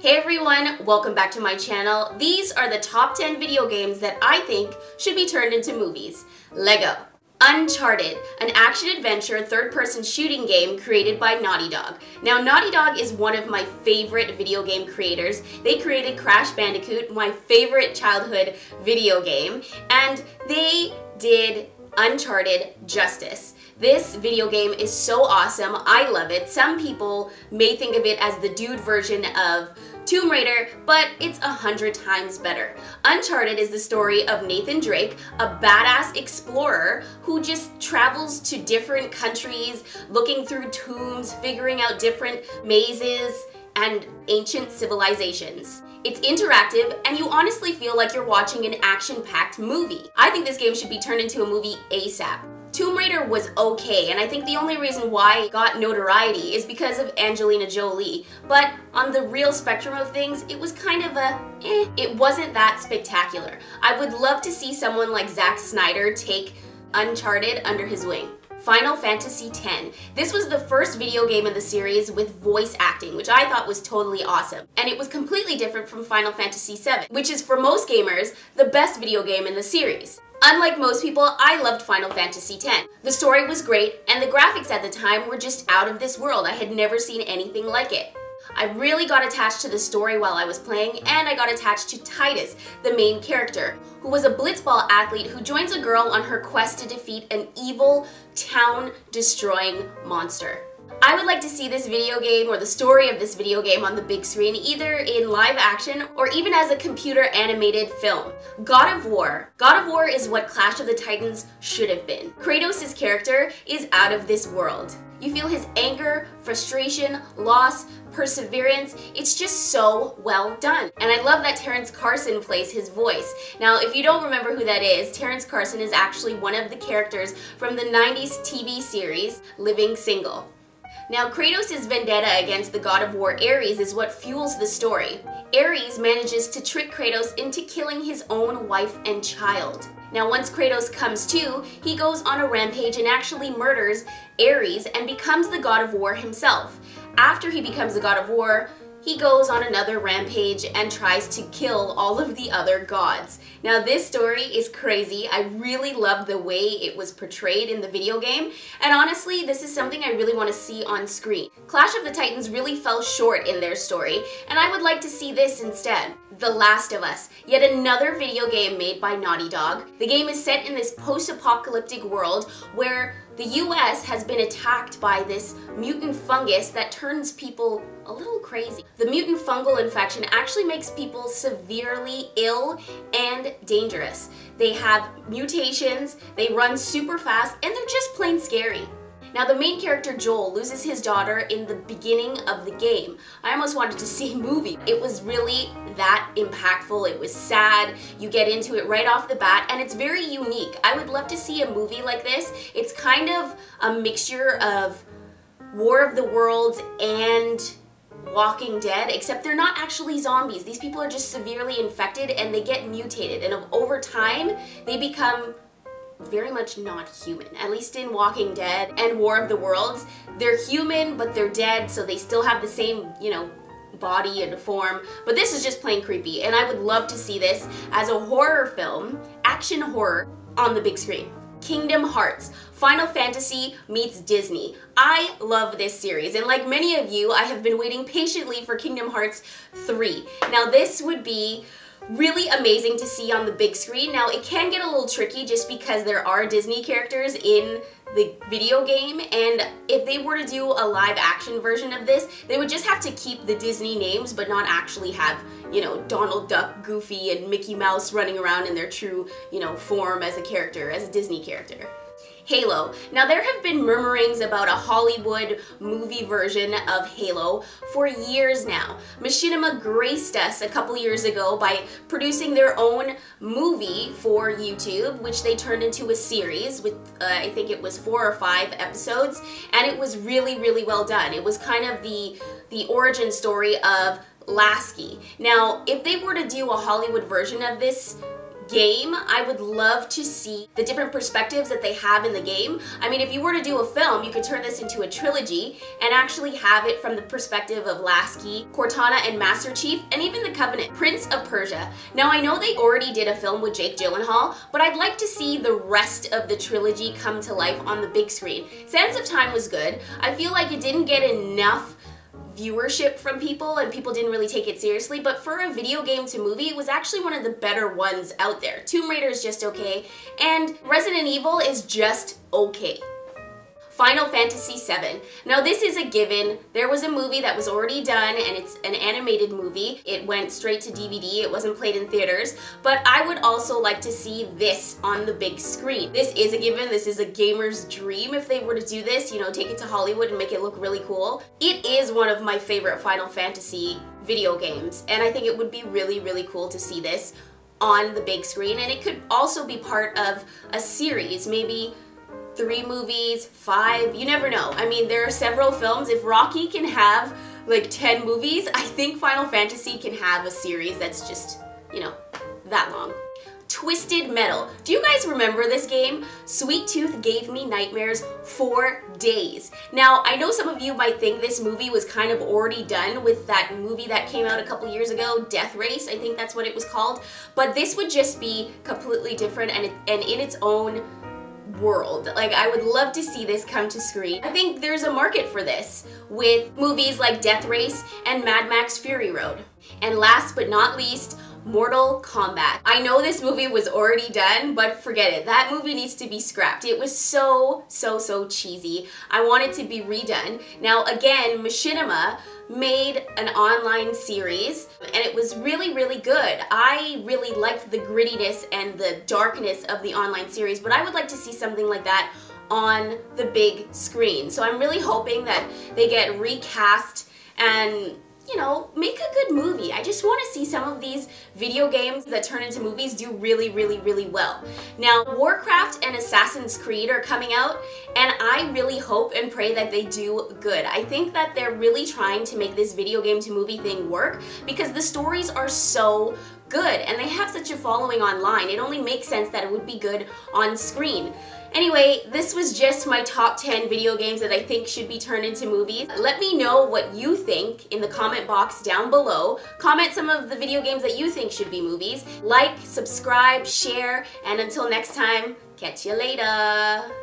Hey everyone, welcome back to my channel. These are the top 10 video games that I think should be turned into movies. Lego. Uncharted, an action-adventure third-person shooting game created by Naughty Dog. Now, Naughty Dog is one of my favorite video game creators. They created Crash Bandicoot, my favorite childhood video game, and they did Uncharted justice. This video game is so awesome. I love it. Some people may think of it as the dude version of Tomb Raider, but it's 100 times better. Uncharted is the story of Nathan Drake, a badass explorer who just travels to different countries, looking through tombs, figuring out different mazes and ancient civilizations. It's interactive, and you honestly feel like you're watching an action-packed movie. I think this game should be turned into a movie ASAP. Tomb Raider was okay, and I think the only reason why it got notoriety is because of Angelina Jolie. But on the real spectrum of things, it was kind of a It wasn't that spectacular. I would love to see someone like Zack Snyder take Uncharted under his wing. Final Fantasy X. This was the first video game in the series with voice acting, which I thought was totally awesome. And it was completely different from Final Fantasy VII, which is for most gamers, the best video game in the series. Unlike most people, I loved Final Fantasy X. The story was great, and the graphics at the time were just out of this world. I had never seen anything like it. I really got attached to the story while I was playing, and I got attached to Tidus, the main character, who was a blitzball athlete who joins a girl on her quest to defeat an evil, town-destroying monster. I would like to see this video game or the story of this video game on the big screen, either in live action or even as a computer animated film. God of War. God of War is what Clash of the Titans should have been. Kratos' character is out of this world. You feel his anger, frustration, loss, perseverance. It's just so well done. And I love that Terrence Carson plays his voice. Now, if you don't remember who that is, Terrence Carson is actually one of the characters from the 90s TV series Living Single. Now, Kratos' vendetta against the god of war Ares is what fuels the story. Ares manages to trick Kratos into killing his own wife and child. Now, once Kratos comes to, he goes on a rampage and actually murders Ares and becomes the god of war himself. After he becomes the god of war, he goes on another rampage and tries to kill all of the other gods. Now, this story is crazy. I really love the way it was portrayed in the video game, and honestly, this is something I really want to see on screen. Clash of the Titans really fell short in their story, and I would like to see this instead. The Last of Us, yet another video game made by Naughty Dog. The game is set in this post-apocalyptic world where the US has been attacked by this mutant fungus that turns people a little crazy. The mutant fungal infection actually makes people severely ill and dangerous. They have mutations, they run super fast, and they're just plain scary. Now, the main character, Joel, loses his daughter in the beginning of the game. I almost wanted to see a movie. It was really that impactful. It was sad. You get into it right off the bat, and it's very unique. I would love to see a movie like this. It's kind of a mixture of War of the Worlds and Walking Dead, except they're not actually zombies. These people are just severely infected, and they get mutated, and over time, they become very much not human. At least in Walking Dead and War of the Worlds, they're human, but they're dead, so they still have the same, body and form. But this is just plain creepy, and I would love to see this as a horror film, action horror, on the big screen. Kingdom Hearts. Final Fantasy meets Disney. I love this series, and like many of you, I have been waiting patiently for Kingdom Hearts 3. Now, this would be really amazing to see on the big screen. Now, it can get a little tricky just because there are Disney characters in the video game, and if they were to do a live action version of this, they would just have to keep the Disney names but not actually have, Donald Duck, Goofy, and Mickey Mouse running around in their true, form as a character, as a Disney character. Halo. Now, there have been murmurings about a Hollywood movie version of Halo for years now. Machinima graced us a couple years ago by producing their own movie for YouTube, which they turned into a series with, I think it was 4 or 5 episodes, and it was really, really well done. It was kind of the origin story of Lasky. Now, if they were to do a Hollywood version of this game, I would love to see the different perspectives that they have in the game. I mean, if you were to do a film, you could turn this into a trilogy and actually have it from the perspective of Lasky, Cortana and Master Chief, and even the Covenant, Prince of Persia. Now, I know they already did a film with Jake Gyllenhaal, but I'd like to see the rest of the trilogy come to life on the big screen. Sands of Time was good. I feel like it didn't get enough viewership from people and people didn't really take it seriously, but for a video game to movie, it was actually one of the better ones out there. Tomb Raider is just okay, and Resident Evil is just okay. Final Fantasy VII. Now this is a given. There was a movie that was already done and it's an animated movie. It went straight to DVD. It wasn't played in theaters, but I would also like to see this on the big screen. This is a given. This is a gamer's dream if they were to do this, you know, take it to Hollywood and make it look really cool. It is one of my favorite Final Fantasy video games, and I think it would be really, really cool to see this on the big screen, and it could also be part of a series, maybe 3 movies, 5, you never know. I mean, there are several films. If Rocky can have like 10 movies, I think Final Fantasy can have a series that's just, you know, that long. Twisted Metal. Do you guys remember this game? Sweet Tooth gave me nightmares for days. Now, I know some of you might think this movie was kind of already done with that movie that came out a couple years ago, Death Race, I think that's what it was called, but this would just be completely different and in its own world. Like, I would love to see this come to screen. I think there's a market for this with movies like Death Race and Mad Max Fury Road. And last but not least, Mortal Kombat. I know this movie was already done, but forget it. That movie needs to be scrapped. It was so cheesy. I want it to be redone. Now again, Machinima made an online series and it was really, really good. I really liked the grittiness and the darkness of the online series, but I would like to see something like that on the big screen. So I'm really hoping that they get recast and, you know, make a good movie. I just want to see some of these video games that turn into movies do really, really, really well. Now, Warcraft and Assassin's Creed are coming out, and I really hope and pray that they do good. I think that they're really trying to make this video game to movie thing work because the stories are so good and they have such a following online. It only makes sense that it would be good on screen. Anyway, this was just my top 10 video games that I think should be turned into movies. Let me know what you think in the comment box down below. Comment some of the video games that you think should be movies. Like, subscribe, share, and until next time, catch you later.